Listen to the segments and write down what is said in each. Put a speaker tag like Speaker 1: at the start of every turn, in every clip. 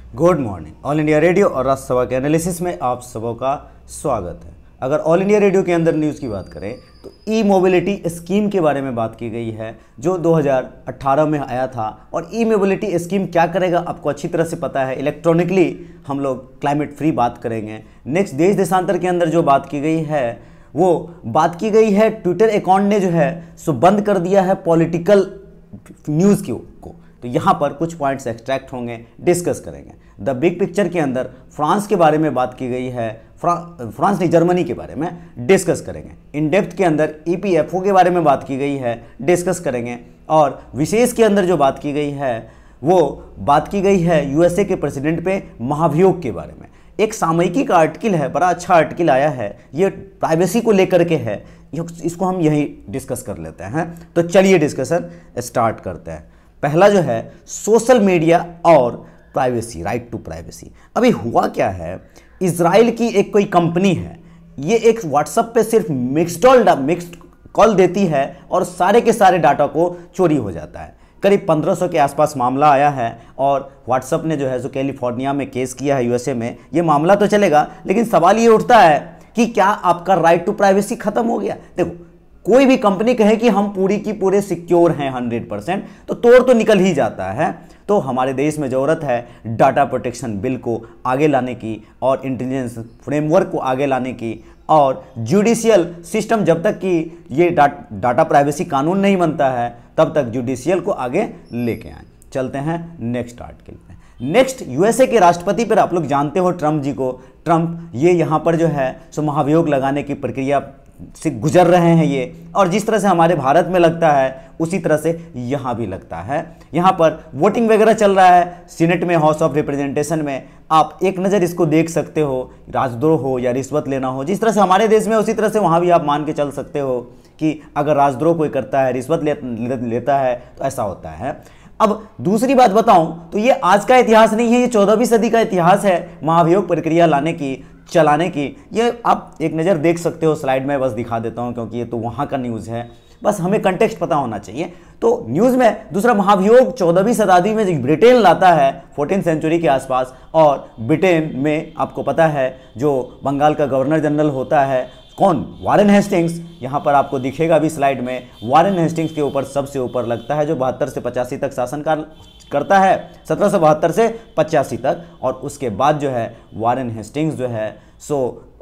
Speaker 1: Good morning. All India radio और राज्यसभा के analysis में आप सबों का स्वागत है। अगर ऑल इंडिया रेडियो के अंदर न्यूज़ की बात करें तो ई मोबिलिटी स्कीम के बारे में बात की गई है जो 2018 में आया था। और ई मोबिलिटी स्कीम क्या करेगा आपको अच्छी तरह से पता है। इलेक्ट्रॉनिकली हम लोग क्लाइमेट फ्री बात करेंगे। नेक्स्ट देश देशांतर के अंदर जो बात की गई है वो बात की गई है ट्विटर अकाउंट ने जो है सो बंद कर दिया है पॉलिटिकल न्यूज़ को। तो यहाँ पर कुछ पॉइंट्स एक्सट्रैक्ट होंगे, डिस्कस करेंगे। द बिग पिक्चर के अंदर फ्रांस के बारे में बात की गई है, फ्रांस नहीं जर्मनी के बारे में डिस्कस करेंगे। इन डेप्थ के अंदर ईपीएफओ के बारे में बात की गई है, डिस्कस करेंगे। और विशेष के अंदर जो बात की गई है वो बात की गई है यूएसए के प्रेसिडेंट पे महाभियोग के बारे में। एक सामयिकी का आर्टिकल है, बड़ा अच्छा आर्टिकल आया है, ये प्राइवेसी को लेकर के है, इसको हम यही डिस्कस कर लेते हैं। तो चलिए डिस्कशन स्टार्ट करते हैं। पहला जो है सोशल मीडिया और प्राइवेसी, राइट टू प्राइवेसी। अभी हुआ क्या है, इजराइल की एक कोई कंपनी है, ये एक व्हाट्सएप पे सिर्फ मिक्स्ड कॉल देती है और सारे के सारे डाटा को चोरी हो जाता है। करीब 1500 के आसपास मामला आया है और व्हाट्सएप ने जो है जो कैलिफोर्निया में केस किया है, यूएसए में। ये मामला तो चलेगा, लेकिन सवाल ये उठता है कि क्या आपका राइट टू प्राइवेसी खत्म हो गया। देखो, कोई भी कंपनी कहे कि हम पूरी की पूरे सिक्योर हैं 100%, तो तोड़ तो निकल ही जाता है। तो हमारे देश में ज़रूरत है डाटा प्रोटेक्शन बिल को आगे लाने की और इंटेलिजेंस फ्रेमवर्क को आगे लाने की, और जुडिशियल सिस्टम जब तक कि ये डाटा प्राइवेसी कानून नहीं बनता है तब तक जुडिशियल को आगे लेके आए। चलते हैं नेक्स्ट आर्टिकल पे। नेक्स्ट यूएसए के राष्ट्रपति पर आप लोग जानते हो ट्रंप जी को। ट्रंप ये यहाँ पर जो है सो महाभियोग लगाने की प्रक्रिया से गुजर रहे हैं ये, और जिस तरह से हमारे भारत में लगता है उसी तरह से यहाँ भी लगता है। यहाँ पर वोटिंग वगैरह चल रहा है सीनेट में, हाउस ऑफ रिप्रेजेंटेशन में। आप एक नज़र इसको देख सकते हो, राजद्रोह हो या रिश्वत लेना हो, जिस तरह से हमारे देश में उसी तरह से वहाँ भी आप मान के चल सकते हो कि अगर राजद्रोह कोई करता है, रिश्वत लेता है तो ऐसा होता है। अब दूसरी बात बताऊं तो ये आज का इतिहास नहीं है, ये 14वीं सदी का इतिहास है महाभियोग प्रक्रिया लाने की, चलाने की। ये आप एक नज़र देख सकते हो स्लाइड में, बस दिखा देता हूं क्योंकि ये तो वहाँ का न्यूज़ है, बस हमें कंटेक्स्ट पता होना चाहिए। तो न्यूज़ में दूसरा महाभियोग 14वीं शताब्दी में ब्रिटेन लाता है 14th सेंचुरी के आसपास। और ब्रिटेन में आपको पता है जो बंगाल का गवर्नर जनरल होता है कौन, वारेन हेस्टिंग्स। यहाँ पर आपको दिखेगा अभी स्लाइड में, वारेन हेस्टिंग्स के ऊपर सबसे ऊपर लगता है जो 72 से 85 तक शासनकाल करता है, 1772 से 85 तक। और उसके बाद जो है वारेन हेस्टिंग्स जो है सो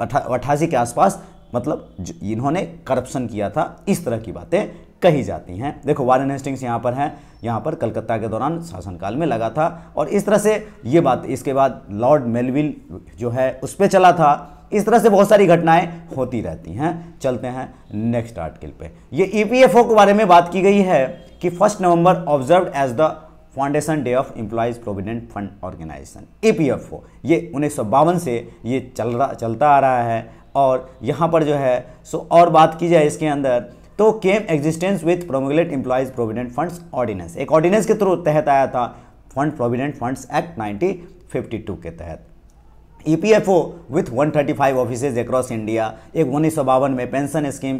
Speaker 1: 88 के आसपास, मतलब इन्होंने करप्शन किया था, इस तरह की बातें कही जाती हैं। देखो वारेन हेस्टिंग्स यहाँ पर हैं, यहाँ पर कलकत्ता के दौरान शासनकाल में लगा था, और इस तरह से ये बात। इसके बाद लॉर्ड मेलविल जो है उस पर चला था। इस तरह से बहुत सारी घटनाएं होती रहती हैं। चलते हैं नेक्स्ट आर्टिकल पे। ये ईपीएफओ के बारे में बात की गई है कि 1 November observed as the foundation day of employees provident fund organisation. EPFO ये 1952 से ये चलता आ रहा है। और यहाँ पर जो है सो और बात की जाए इसके अंदर तो came existence with promulgate employees provident funds ordinance, एक ऑर्डिनेंस के थ्रू तहत आया था, फंड प्रोविडेंट फंड्स एक्ट 1952 के तहत। EPFO with 135 offices across India, एक 1952 में पेंशन स्कीम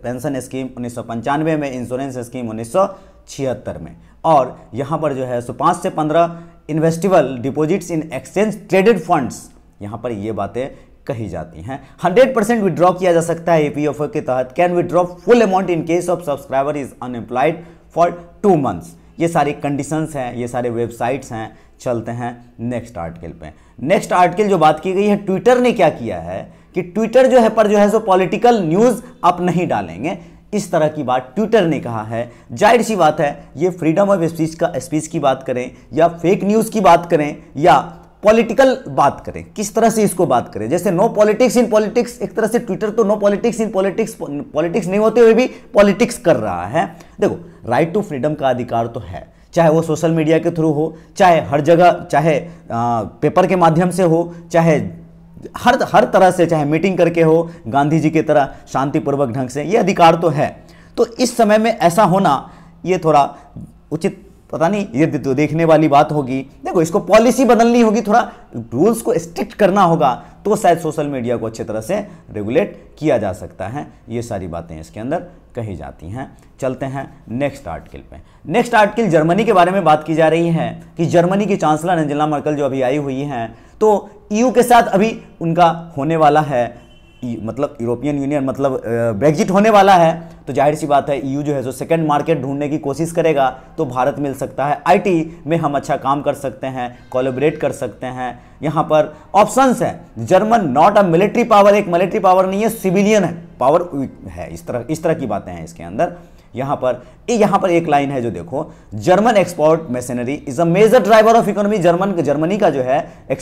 Speaker 1: 1995 में, इंश्योरेंस स्कीम 1976 में। और यहाँ पर जो है सो 5 से 15 investable deposits in exchange traded funds, यहाँ पर ये बातें कही जाती हैं। 100% विड्रॉ किया जा सकता है ईपीएफओ के तहत। Can withdraw full amount in case of subscriber is unemployed for 2 months। ये सारी कंडीशंस हैं, ये सारे वेबसाइट्स हैं। चलते हैं नेक्स्ट आर्टिकल पे। नेक्स्ट आर्टिकल जो बात की गई है, ट्विटर ने क्या किया है कि ट्विटर जो है पर जो है सो पॉलिटिकल न्यूज़ आप नहीं डालेंगे, इस तरह की बात ट्विटर ने कहा है। जाहिर सी बात है, ये फ्रीडम ऑफ स्पीच की बात करें या फेक न्यूज़ की बात करें या पॉलिटिकल बात करें, किस तरह से इसको बात करें। जैसे नो पॉलिटिक्स इन पॉलिटिक्स, एक तरह से ट्विटर तो नो पॉलिटिक्स इन पॉलिटिक्स नहीं होते हुए भी पॉलिटिक्स कर रहा है। देखो, राइट टू फ्रीडम का अधिकार तो है, चाहे वो सोशल मीडिया के थ्रू हो, चाहे हर जगह, चाहे पेपर के माध्यम से हो, चाहे हर तरह से, चाहे मीटिंग करके हो, गांधी जी की तरह शांतिपूर्वक ढंग से, ये अधिकार तो है। तो इस समय में ऐसा होना ये थोड़ा उचित पता नहीं, ये तो देखने वाली बात होगी। देखो, इसको पॉलिसी बदलनी होगी, थोड़ा रूल्स को स्ट्रिक्ट करना होगा, तो शायद सोशल मीडिया को अच्छी तरह से रेगुलेट किया जा सकता है। ये सारी बातें इसके अंदर कही जाती हैं। चलते हैं नेक्स्ट आर्टिकल पे। नेक्स्ट आर्टिकल जर्मनी के बारे में बात की जा रही है कि जर्मनी की चांसलर एंजेला मर्केल जो अभी आई हुई हैं, तो ईयू के साथ अभी उनका होने वाला है, मतलब यूरोपियन यूनियन मतलब ब्रेग्जिट होने वाला है। तो जाहिर सी बात है ईयू जो है जो सेकंड मार्केट ढूंढने की कोशिश करेगा तो भारत मिल सकता है। आईटी में हम अच्छा काम कर सकते हैं, कोलैबोरेट कर सकते हैं। यहाँ पर ऑप्शंस हैं। German not a military power, एक मिलिट्री पावर नहीं है, सिविलियन है पावर है, इस तरह की बातें हैं इसके अंदर। यहाँ पर एक लाइन है जो देखो, German export machinery is a major driver of economy. Germany का जो है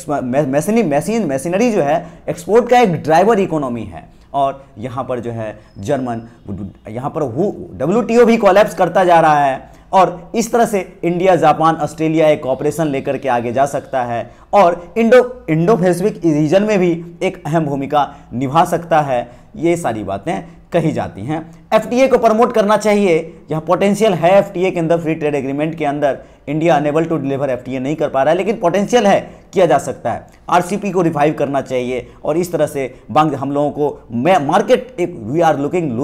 Speaker 1: मशीनरी जो है एक्सपोर्ट का एक ड्राइवर इकोनॉमी है। और यहाँ पर जो है यहाँ पर WTO भी कोलैप्स करता जा रहा है और इस तरह से इंडिया, जापान, ऑस्ट्रेलिया एक कॉपरेशन लेकर के आगे जा सकता है और इंडो पैसिफिक रीजन में भी एक अहम भूमिका निभा सकता है। ये सारी बातें कही जाती हैं। FTA को प्रमोट करना चाहिए, यह पोटेंशियल है FTA के अंदर, फ्री ट्रेड एग्रीमेंट के अंदर। India unable to deliver FTA नहीं कर पा रहा है, लेकिन पोटेंशियल है, किया जा सकता है। RCP को रिवाइव करना चाहिए और इस तरह से हम लोगों को मार्केट, एक we are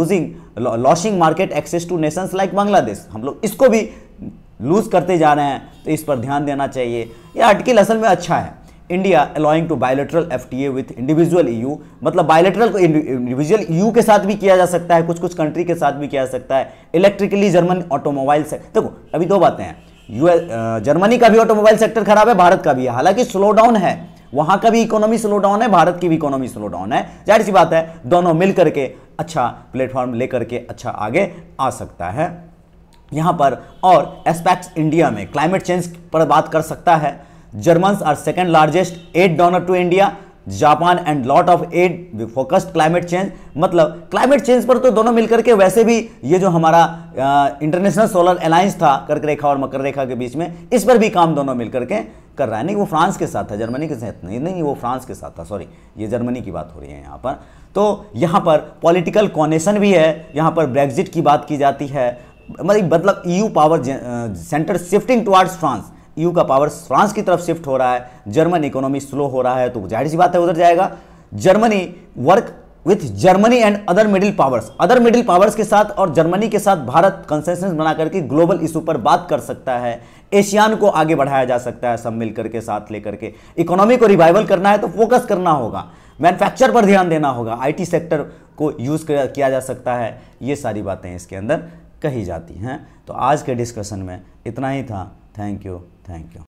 Speaker 1: losing market access to nations like Bangladesh, हम लोग इसको भी लूज करते जा रहे हैं, तो इस पर ध्यान देना चाहिए। यह आर्टिकल असल में अच्छा है। India allowing to bilateral FTA with individual EU, मतलब बायलैटरल को इंडिविजुअल EU के साथ भी किया जा सकता है, कुछ कंट्री के साथ भी किया जा सकता है। इलेक्ट्रिकली जर्मन ऑटोमोबाइल सेक्टर, देखो अभी दो बातें हैं, जर्मनी का भी ऑटोमोबाइल सेक्टर खराब है, भारत का भी है, हालांकि स्लो डाउन है, वहां का भी इकोनॉमी स्लो डाउन है, भारत की भी इकोनॉमी स्लो डाउन है। जाहिर सी बात है दोनों मिल करके अच्छा प्लेटफॉर्म लेकर के अच्छा आगे आ सकता है। यहाँ पर और एस्पेक्ट्स इंडिया में क्लाइमेट चेंज पर बात कर सकता है। Germans are second largest aid donor to India, Japan and lot of aid focused climate change, मतलब क्लाइमेट चेंज पर तो दोनों मिलकर के, वैसे भी ये जो हमारा इंटरनेशनल सोलर अलायंस था कर्क रेखा और मकर रेखा के बीच में, इस पर भी काम दोनों मिलकर के कर रहा है। नहीं वो फ्रांस के साथ था, जर्मनी के साथ नहीं वो फ्रांस के साथ था, सॉरी ये जर्मनी की बात हो रही है यहाँ पर। तो यहाँ पर पॉलिटिकल कॉनेशन भी है, यहाँ पर ब्रेग्जिट की बात की जाती है, मतलब EU power centre shifting towards France, EU का पावर फ्रांस की तरफ शिफ्ट हो रहा है। जर्मन इकोनॉमी स्लो हो रहा है, तो जाहिर सी बात है उधर जाएगा। Germany work with Germany and other middle powers के साथ और जर्मनी के साथ भारत कंसेंसस बना करके ग्लोबल इशू पर बात कर सकता है। एशियान को आगे बढ़ाया जा सकता है, सब मिलकर के साथ लेकर के। इकोनॉमी को रिवाइवल करना है तो फोकस करना होगा, मैन्युफैक्चर पर ध्यान देना होगा, IT सेक्टर को यूज किया जा सकता है। ये सारी बातें इसके अंदर कही जाती हैं। तो आज के डिस्कशन में इतना ही था। Thank you.